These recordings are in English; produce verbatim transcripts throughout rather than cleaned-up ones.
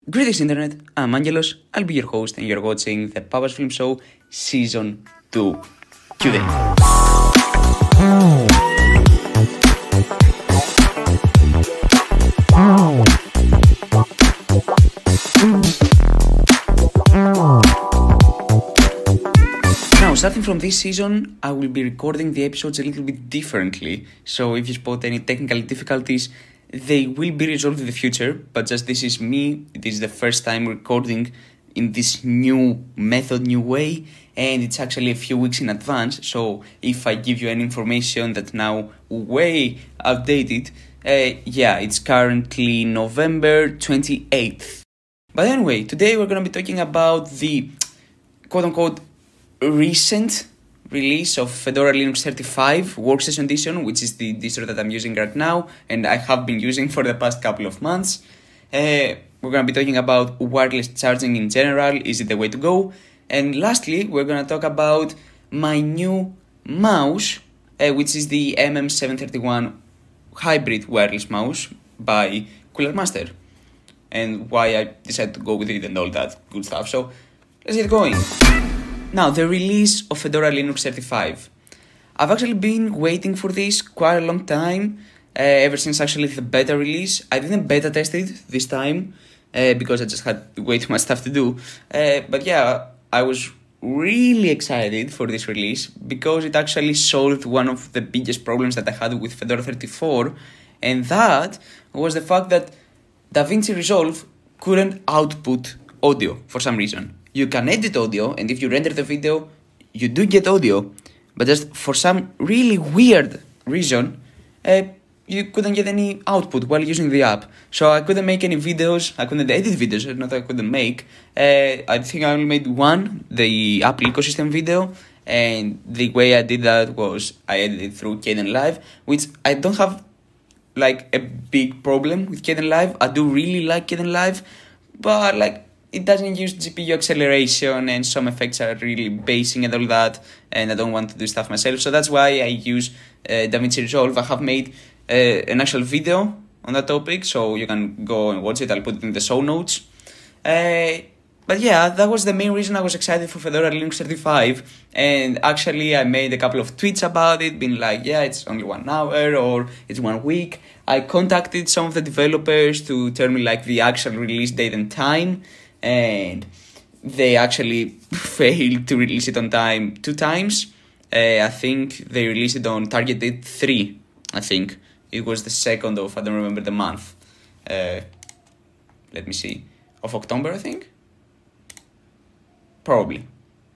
Greetings Internet, I'm Angelos, I'll be your host and you're watching the Papa's Film Show Season two. Cue the intro. Now, starting from this season, I will be recording the episodes a little bit differently, so if you spot any technical difficulties, they will be resolved in the future, but just this is me, it is the first time recording in this new method, new way, and it's actually a few weeks in advance, so if I give you any information that now way outdated, uh, yeah, it's currently November twenty-eighth. But anyway, today we're going to be talking about the quote-unquote recent release of Fedora Linux thirty-five Workstation Edition, which is the distro that I'm using right now and I have been using for the past couple of months. Uh, we're going to be talking about wireless charging in general, is it the way to go? And lastly, we're going to talk about my new mouse, uh, which is the M M seven thirty-one hybrid wireless mouse by Cooler Master, and why I decided to go with it and all that good stuff. So let's get going. Now, the release of Fedora Linux thirty-five. I've actually been waiting for this quite a long time, uh, ever since actually the beta release. I didn't beta test it this time, uh, because I just had way too much stuff to do. Uh, but yeah, I was really excited for this release because it actually solved one of the biggest problems that I had with Fedora thirty-four, and that was the fact that DaVinci Resolve couldn't output audio for some reason. You can edit audio, and if you render the video, you do get audio, but just for some really weird reason, uh, you couldn't get any output while using the app. So I couldn't make any videos, I couldn't edit videos, not that I couldn't make. Uh, I think I only made one, the Apple ecosystem video, and the way I did that was I edited through Kdenlive, which I don't have like a big problem with Kdenlive. I do really like Kdenlive, but like, it doesn't use G P U acceleration and some effects are really basic and all that, and I don't want to do stuff myself, so that's why I use uh, DaVinci Resolve. I have made uh, an actual video on that topic, so you can go and watch it. I'll put it in the show notes. Uh, but yeah, that was the main reason I was excited for Fedora Linux thirty-five, and actually I made a couple of tweets about it, being like, yeah, it's only one hour or it's one week. I contacted some of the developers to tell me like the actual release date and time, and they actually failed to release it on time two times. Uh, I think they released it on target date three. I think it was the second of, I don't remember the month. Uh, let me see. Of October, I think? Probably.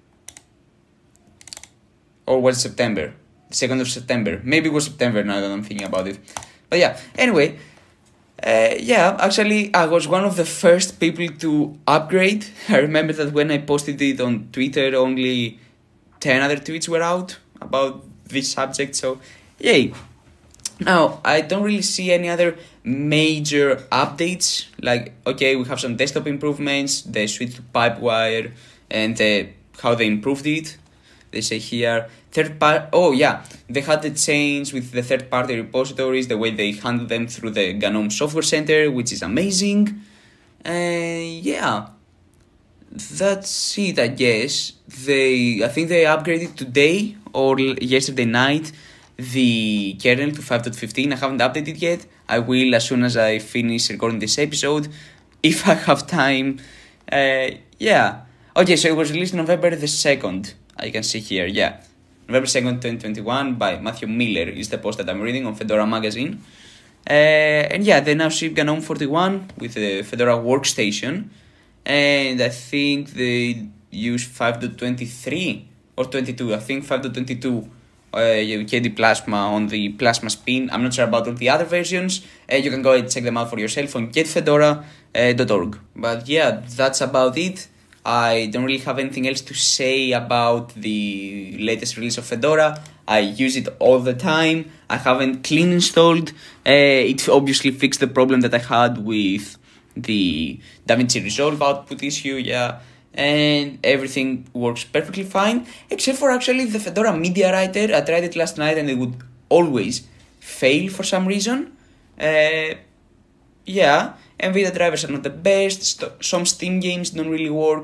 Or was it September? The second of September. Maybe it was September now that I'm thinking about it. But yeah, anyway. Uh, yeah, actually, I was one of the first people to upgrade. I remember that when I posted it on Twitter, only ten other tweets were out about this subject, so yay. Now, I don't really see any other major updates. Like, okay, we have some desktop improvements, the switch to Pipewire, and uh, how they improved it. They say here, third part, oh yeah, they had the change with the third party repositories, the way they handle them through the GNOME Software Center, which is amazing. And uh, yeah, that's it, I guess. They, I think they upgraded today or yesterday night the kernel to five point fifteen. I haven't updated yet. I will as soon as I finish recording this episode, if I have time. Uh, yeah. Okay, so it was released November the second. I can see here, yeah. November second, twenty twenty-one by Matthew Miller is the post that I'm reading on Fedora Magazine. Uh, and yeah, they now ship GNOME forty-one with the Fedora Workstation. And I think they use five point twenty-three or twenty-two. I think five point twenty-two uh, K D Plasma on the Plasma Spin. I'm not sure about all the other versions. Uh, you can go and check them out for yourself on get fedora dot org. But yeah, that's about it. I don't really have anything else to say about the latest release of Fedora. I use it all the time. I haven't clean installed. Uh, it obviously fixed the problem that I had with the DaVinci Resolve output issue, yeah. And everything works perfectly fine, except for actually the Fedora Media Writer. I tried it last night and it would always fail for some reason. Uh, yeah, NVIDIA drivers are not the best, st- some Steam games don't really work,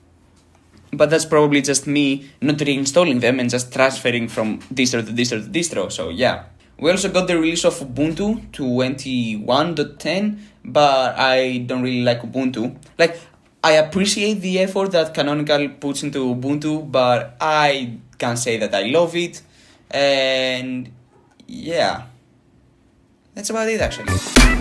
but that's probably just me not reinstalling them and just transferring from distro to distro to distro, so yeah. We also got the release of Ubuntu twenty-one point ten, but I don't really like Ubuntu. Like, I appreciate the effort that Canonical puts into Ubuntu, but I can't say that I love it. And yeah, that's about it actually.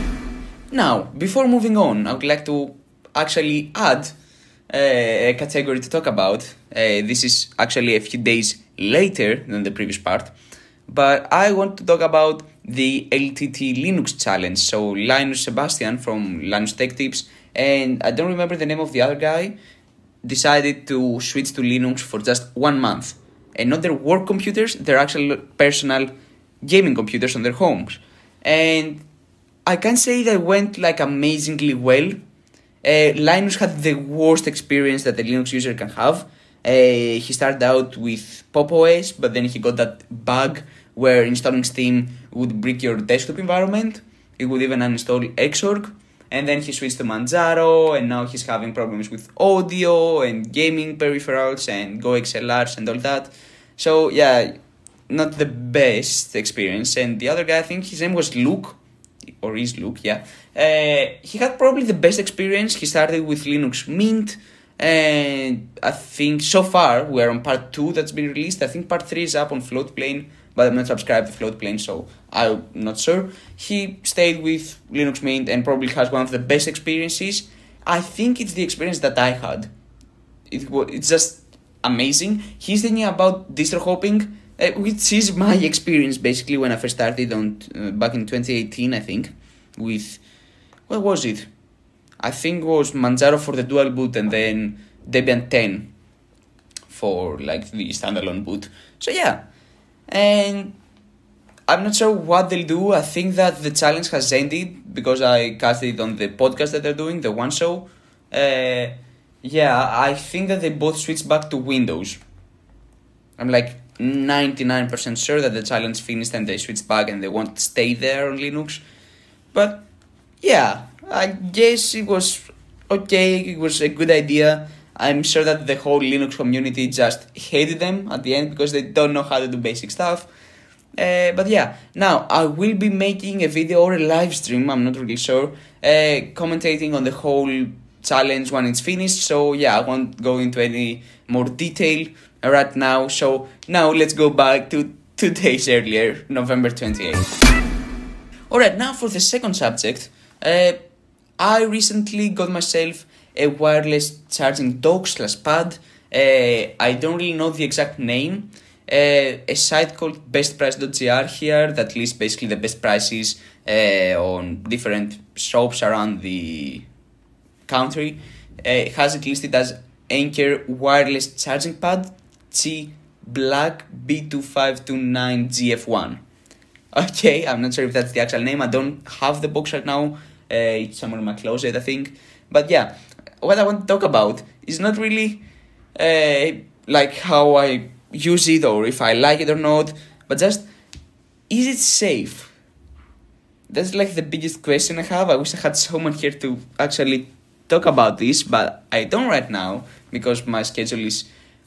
Now, before moving on, I would like to actually add uh, a category to talk about. Uh, this is actually a few days later than the previous part. But I want to talk about the L T T Linux challenge. So Linus Sebastian from Linus Tech Tips, and I don't remember the name of the other guy, decided to switch to Linux for just one month. And not their work computers, their actual personal gaming computers on their homes. And I can't say that went like amazingly well. Uh, Linus had the worst experience that a Linux user can have. Uh, he started out with Pop! O S, but then he got that bug where installing Steam would break your desktop environment. It would even uninstall Xorg. And then he switched to Manjaro, and now he's having problems with audio and gaming peripherals and Go X L Rs and all that. So yeah, not the best experience. And the other guy, I think his name was Luke, or is Luke, yeah. Uh, he had probably the best experience. He started with Linux Mint. And I think so far we're on part two that's been released. I think part three is up on Floatplane, but I'm not subscribed to Floatplane, so I'm not sure. He stayed with Linux Mint and probably has one of the best experiences. I think it's the experience that I had. It It's just amazing. He's thinking about distro hopping, uh, which is my experience basically when I first started on uh, back in twenty eighteen, I think, with, what was it? I think it was Manjaro for the dual boot and then Debian ten for like the standalone boot. So yeah, and I'm not sure what they'll do. I think that the challenge has ended because I cast it on the podcast that they're doing, the one show. Uh, yeah, I think that they both switched back to Windows. I'm like ninety-nine percent sure that the challenge finished and they switched back and they won't stay there on Linux. But yeah, I guess it was okay, it was a good idea. I'm sure that the whole Linux community just hated them at the end because they don't know how to do basic stuff. Uh, but yeah, now I will be making a video or a live stream, I'm not really sure, uh, commentating on the whole challenge when it's finished. So yeah, I won't go into any more detail right now. So now let's go back to two days earlier, November twenty-eighth. Alright, now for the second subject. Uh, I recently got myself a wireless charging dock slash pad. Uh, I don't really know the exact name. Uh, a site called best price dot g r here that lists basically the best prices uh, on different shops around the country. Uh, has it listed as Anker wireless charging pad G Black B two five two nine G F one. Okay, I'm not sure if that's the actual name. I don't have the box right now. Uh, it's somewhere in my closet, I think. But yeah, what I want to talk about is not really uh, like how I use it or if I like it or not, but just, is it safe? That's like the biggest question I have. I wish I had someone here to actually talk about this, but I don't right now because my schedule is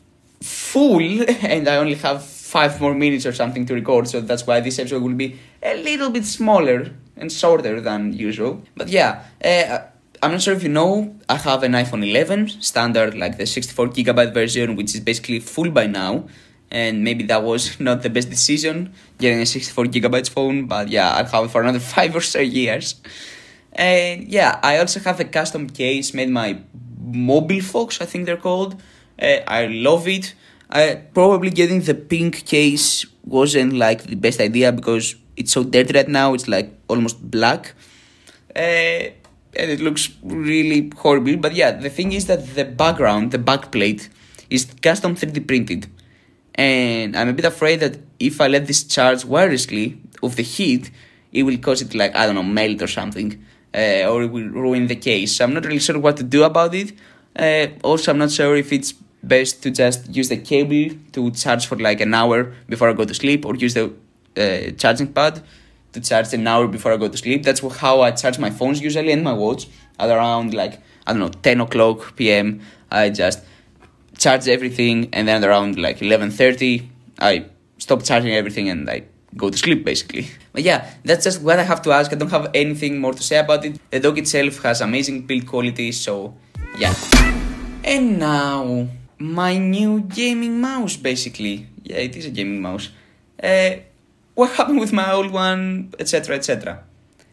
full and I only have five more minutes or something to record, so that's why this episode will be a little bit smaller and shorter than usual. But yeah, uh, I'm not sure if you know, I have an iPhone eleven standard, like the sixty-four gigabyte version, which is basically full by now, and maybe that was not the best decision getting a sixty-four gigabytes phone, but yeah, I'll have it for another five or so years. And yeah, I also have a custom case made by Mobilefox, I think they're called. uh, I love it. I probably getting the pink case wasn't like the best idea because it's so dirty right now. It's like almost black, uh, and it looks really horrible. But yeah, the thing is that the background, the backplate, is custom three D printed, and I'm a bit afraid that if I let this charge wirelessly of the heat, it will cause it like, I don't know, melt or something, uh, or it will ruin the case. So I'm not really sure what to do about it. Uh, also, I'm not sure if it's best to just use the cable to charge for like an hour before I go to sleep, or use the uh, charging pad to charge an hour before I go to sleep. That's how I charge my phones usually and my watch at around like, I don't know, ten o'clock p m. I just charge everything, and then around like eleven thirty, I stop charging everything and I go to sleep basically. But yeah, that's just what I have to ask. I don't have anything more to say about it. The dog itself has amazing build quality, so yeah. And now, my new gaming mouse basically. Yeah, it is a gaming mouse. Uh, what happened with my old one, etc, et cetera.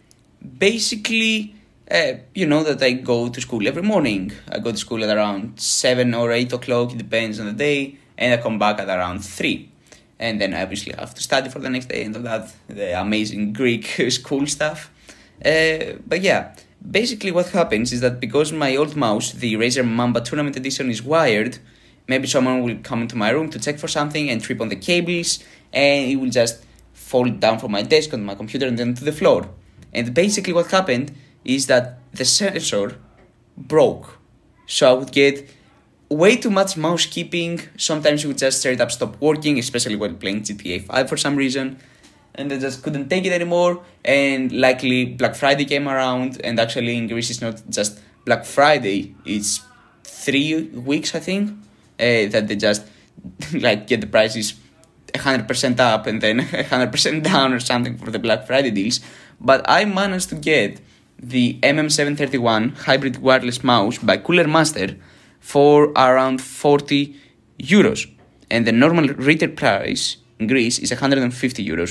Basically, uh, you know that I go to school every morning. I go to school at around seven or eight o'clock, it depends on the day, and I come back at around three. And then I obviously have to study for the next day and all that, the amazing Greek school stuff. Uh, but yeah, basically what happens is that because my old mouse, the Razer Mamba Tournament Edition, is wired, maybe someone will come into my room to check for something and trip on the cables, and it will just fall down from my desk onto my computer and then to the floor. And basically what happened is that the sensor broke. So I would get way too much mouse keeping. Sometimes it would just straight up stop working, especially when playing G T A five for some reason. And I just couldn't take it anymore. And likely Black Friday came around, and actually in Greece it's not just Black Friday, it's three weeks I think, uh, that they just like get the prices one hundred percent up and then one hundred percent down or something for the Black Friday deals. But I managed to get the M M seven thirty-one hybrid wireless mouse by Cooler Master for around forty euros, and the normal retail price in Greece is one hundred fifty euros.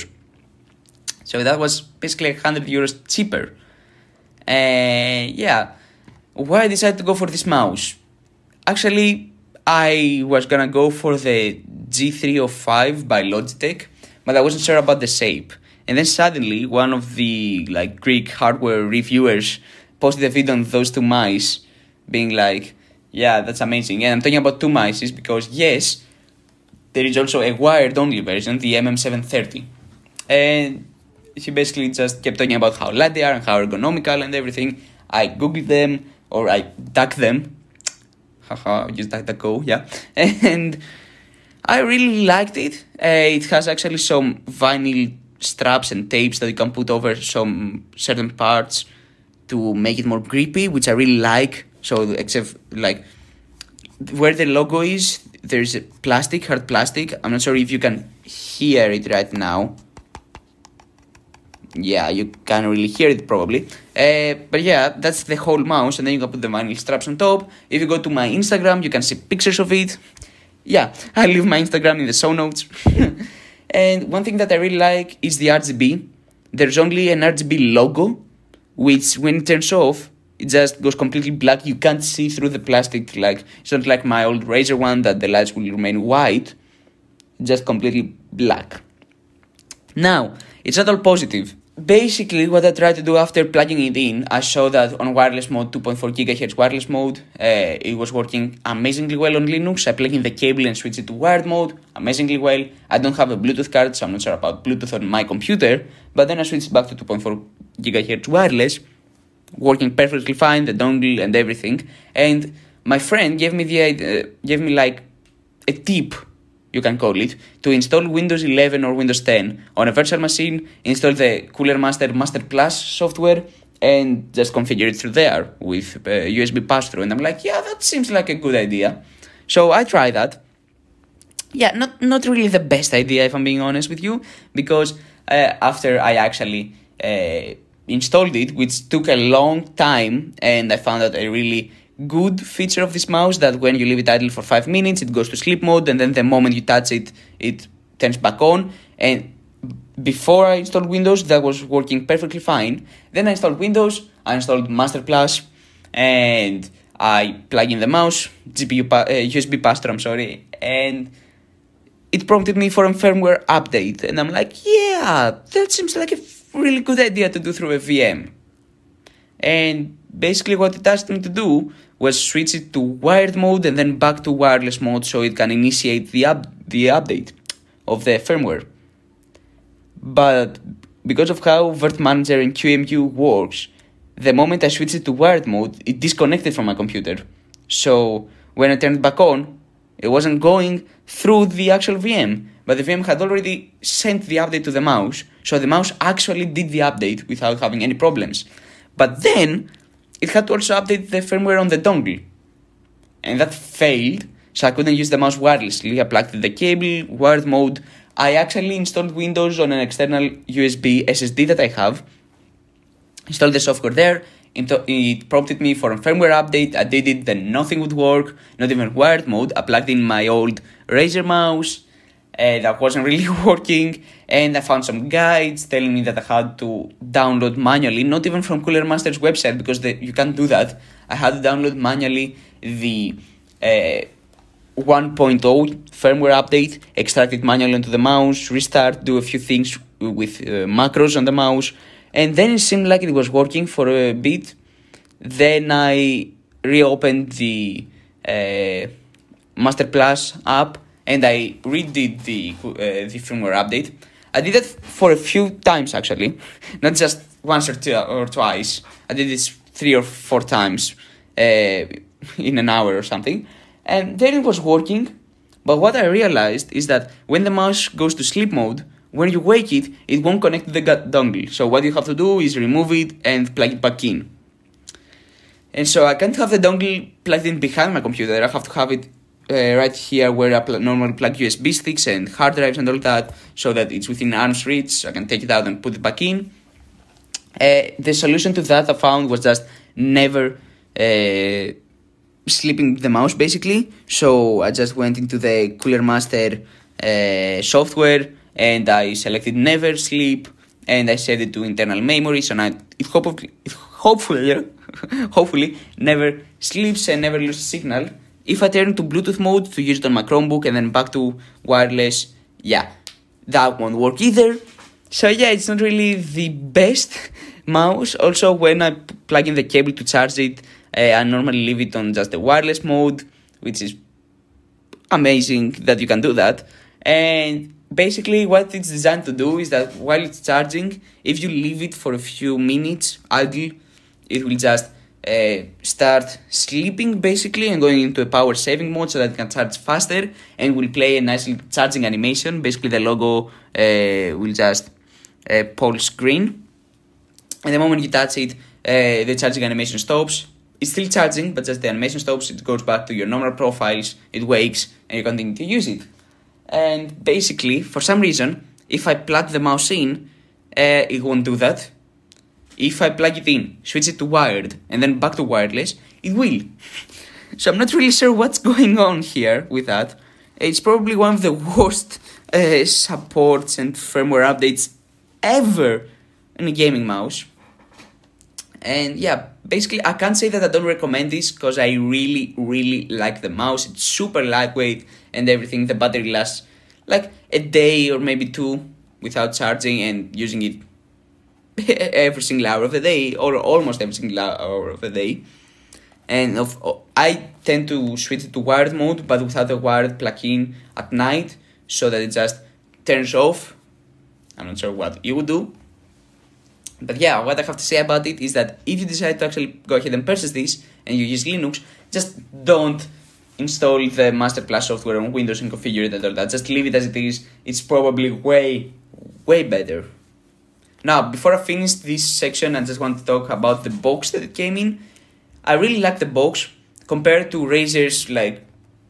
So that was basically one hundred euros cheaper. And uh, yeah, why I decided to go for this mouse? Actually, I was gonna go for the G three oh five by Logitech, but I wasn't sure about the shape. And then suddenly, one of the like Greek hardware reviewers posted a video on those two mice, being like, yeah, that's amazing. And I'm talking about two mice because, yes, there is also a wired-only version, the M M seven thirty. And he basically just kept talking about how light they are and how ergonomical and everything. I googled them, or I ducked them. Haha, use DuckDuckGo, yeah. And I really liked it. Uh, it has actually some vinyl straps and tapes that you can put over some certain parts to make it more grippy, which I really like. So except like where the logo is, there's a plastic, hard plastic. I'm not sure if you can hear it right now. Yeah, you can't really hear it probably. Uh, but yeah, that's the whole mouse, and then you can put the vinyl straps on top. If you go to my Instagram, you can see pictures of it. Yeah, I'll leave my Instagram in the show notes. And one thing that I really like is the R G B. There's only an R G B logo, which when it turns off, it just goes completely black. You can't see through the plastic. Like, it's not like my old Razer one that the lights will remain white, just completely black. Now, it's not all positive. Basically, what I tried to do after plugging it in, I saw that on wireless mode, two point four gigahertz wireless mode, uh, it was working amazingly well on Linux. I plugged in the cable and switched it to wired mode, amazingly well. I don't have a Bluetooth card, so I'm not sure about Bluetooth on my computer, but then I switched back to two point four gigahertz wireless, working perfectly fine, the dongle and everything. And my friend gave me the uh, gave me like a tip, you can call it, to install Windows eleven or Windows ten on a virtual machine, install the Cooler Master Master Plus software, and just configure it through there with uh, U S B pass-through. And I'm like, yeah, that seems like a good idea. So I tried that. Yeah, not, not really the best idea, if I'm being honest with you, because uh, after I actually uh, installed it, which took a long time, and I found out a really good feature of this mouse that when you leave it idle for five minutes, it goes to sleep mode, and then the moment you touch it, it turns back on. And before I installed Windows, that was working perfectly fine. Then I installed Windows, I installed Master Plus, and I plug in the mouse, G P U, uh, U S B pass-through, I'm sorry, and it prompted me for a firmware update. And I'm like, yeah, that seems like a really good idea to do through a V M. And basically what it asked me to do was switch it to wired mode and then back to wireless mode so it can initiate the up the update of the firmware. But because of how virt-manager and Q E M U works, the moment I switched it to wired mode, it disconnected from my computer. So when I turned it back on, it wasn't going through the actual V M, but the V M had already sent the update to the mouse, so the mouse actually did the update without having any problems. But then, it had to also update the firmware on the dongle, and that failed, so I couldn't use the mouse wirelessly. I plugged the cable, wired mode. I actually installed Windows on an external U S B S S D that I have, installed the software there. It prompted me for a firmware update. I did it, then nothing would work, not even wired mode. I plugged in my old Razer mouse, uh, that wasn't really working, and I found some guides telling me that I had to download manually, not even from Cooler Master's website, because the, you can't do that. I had to download manually the uh, one point oh firmware update, extract it manually onto the mouse, restart, do a few things with uh, macros on the mouse. And then it seemed like it was working for a bit. Then I reopened the uh, Master Plus app and I redid the uh, the firmware update. I did it for a few times actually, not just once or two or twice. I did this three or four times uh, in an hour or something, and then it was working. But what I realized is that when the mouse goes to sleep mode, when you wake it, it won't connect to the dongle. So what you have to do is remove it and plug it back in. And so I can't have the dongle plugged in behind my computer. I have to have it uh, right here where I pl- normally plug U S B sticks and hard drives and all that, so that it's within arm's reach. So I can take it out and put it back in. Uh, the solution to that I found was just never uh, sleeping the mouse, basically. So I just went into the Cooler Master uh, software, and I selected never sleep, and I set it to internal memory, so now it hopefully, it hopefully, hopefully never sleeps and never loses signal. If I turn to Bluetooth mode to use it on my Chromebook and then back to wireless, yeah, that won't work either. So yeah, it's not really the best mouse. Also, when I plug in the cable to charge it, uh, I normally leave it on just the wireless mode, which is amazing that you can do that. And basically what it's designed to do is that while it's charging, if you leave it for a few minutes idle, it will just uh, start sleeping basically and going into a power saving mode so that it can charge faster and will play a nice charging animation. Basically the logo uh, will just uh, pulse green, and the moment you touch it, uh, the charging animation stops. It's still charging, but just the animation stops, it goes back to your normal profiles, it wakes, and you continue to use it. And basically, for some reason, if I plug the mouse in, uh, it won't do that. If I plug it in, switch it to wired, and then back to wireless, it will. So I'm not really sure what's going on here with that. It's probably one of the worst uh, supports and firmware updates ever in a gaming mouse. And yeah, basically I can't say that I don't recommend this, because I really, really like the mouse. It's super lightweight and everything. The battery lasts like a day or maybe two without charging and using it every single hour of the day, or almost every single hour of the day. And of, I tend to switch it to wired mode, but without the wired plug-in at night, so that it just turns off. I'm not sure what you would do. But yeah, what I have to say about it is that if you decide to actually go ahead and purchase this and you use Linux, just don't install the Master Plus software on Windows and configure it and all that. Just leave it as it is. It's probably way, way better. Now, before I finish this section, I just want to talk about the box that it came in. I really like the box compared to Razer's like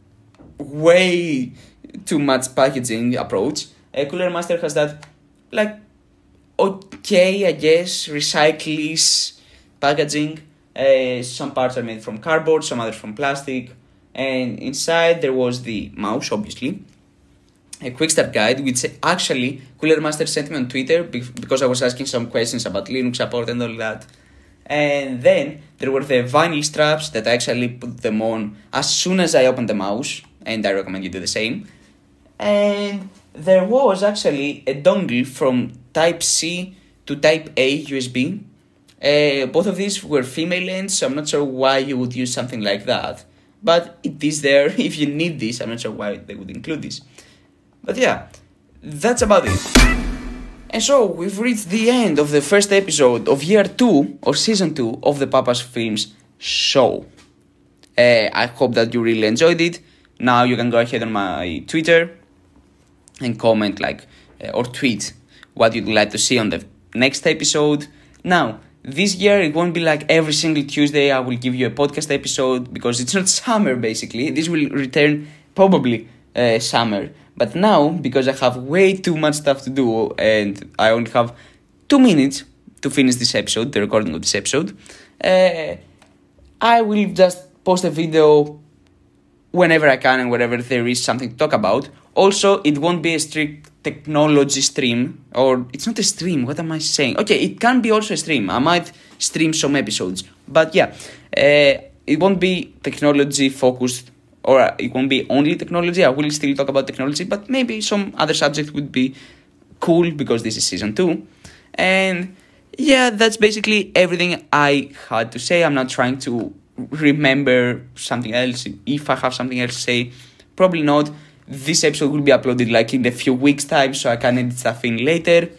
way too much packaging approach. Uh, Cooler Master has that like okay, I guess, recyclish packaging. Uh, some parts are made from cardboard, some others from plastic. And inside there was the mouse, obviously. A quick start guide, which actually Cooler Master sent me on Twitter because I was asking some questions about Linux support and all that. And then there were the vinyl straps that I actually put them on as soon as I opened the mouse, and I recommend you do the same. And there was actually a dongle from Type C to Type A U S B. Uh, both of these were female ends, so I'm not sure why you would use something like that. But it is there if you need this. I'm not sure why they would include this. But yeah, that's about it. And so we've reached the end of the first episode of year two or season two of the Papa's Films show. Uh, I hope that you really enjoyed it. Now you can go ahead on my Twitter and comment like uh, or tweet what you'd like to see on the next episode. Now, this year it won't be like every single Tuesday I will give you a podcast episode because it's not summer basically. This will return probably uh, summer. But now, because I have way too much stuff to do and I only have two minutes to finish this episode, the recording of this episode, uh, I will just post a video whenever I can and whenever there is something to talk about. Also, it won't be a strict technology stream, or it's not a stream, what am I saying? Okay, it can be also a stream. I might stream some episodes, but yeah, uh, it won't be technology focused, or it won't be only technology. I will still talk about technology, but maybe some other subject would be cool because this is season two. And yeah, that's basically everything I had to say. I'm not trying to remember something else. If I have something else to say, probably not. This episode will be uploaded like in a few weeks time, so I can edit stuff in later.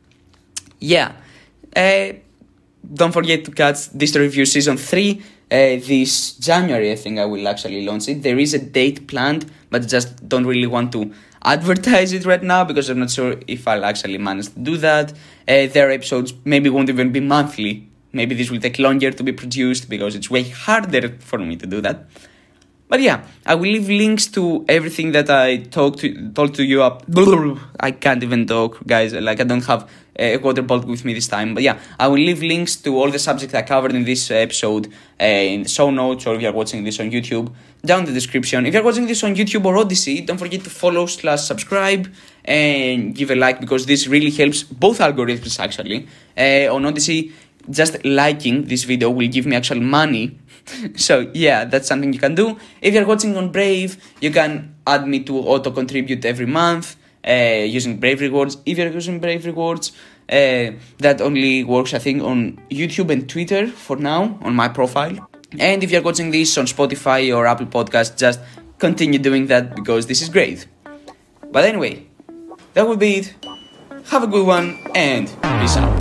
Yeah, uh, don't forget to catch Distro Review season three uh, this January. I think I will actually launch it. There is a date planned, but just don't really want to advertise it right now because I'm not sure if I'll actually manage to do that. Uh, their episodes maybe won't even be monthly. Maybe this will take longer to be produced because it's way harder for me to do that. But yeah, I will leave links to everything that I talked to, told to you up. I can't even talk, guys. Like, I don't have a water bottle with me this time. But yeah, I will leave links to all the subjects I covered in this episode uh, in the show notes, or if you're watching this on YouTube, down in the description. If you're watching this on YouTube or Odyssey, don't forget to follow slash subscribe and give a like because this really helps both algorithms actually. Uh, on Odyssey, just liking this video will give me actual money. So yeah, that's something you can do. If you're watching on Brave, you can add me to auto contribute every month uh, using Brave rewards. If you're using Brave rewards, uh, that only works I think on YouTube and Twitter for now on my profile. And if you're watching this on Spotify or Apple Podcasts, just continue doing that because this is great. But anyway, that will be it. Have a good one and peace out.